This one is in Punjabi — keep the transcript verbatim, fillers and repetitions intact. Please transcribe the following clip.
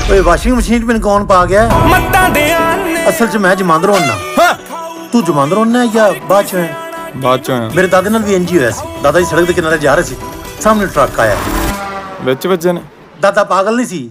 ਓਏ ਵਾਸ਼ਿੰਗ ਮਸ਼ੀਨ ਮੈਨੂੰ ਕੌਣ ਪਾ ਗਿਆ? ਮੱਤਾਂ ਦੇ ਆਨੇ ਅਸਲ 'ਚ ਮੈਂ ਜਮਾਂਦਰੋਂ ਹੁੰਨਾ। ਤੂੰ ਜਮਾਂਦਰੋਂ ਹੁੰਨਾ ਜਾਂ ਬਾਅਦ 'ਚ ਹੈ? ਬਾਅਦ 'ਚ ਆਇਆ। ਮੇਰੇ ਦਾਦੇ ਨਾਲ ਵੀ ਇੰਜ ਹੀ ਹੋਇਆ ਸੀ। ਦਾਦਾ ਜੀ ਸੜਕ ਦੇ ਕਿਨਾਰੇ ਜਾ ਰਹੇ ਸੀ, ਸਾਹਮਣੇ ਟਰੱਕ ਆਇਆ, ਵਿੱਚ ਵੱਜੇ ਨੇ। ਦਾਦਾ ਪਾਗਲ ਨਹੀਂ ਸੀ,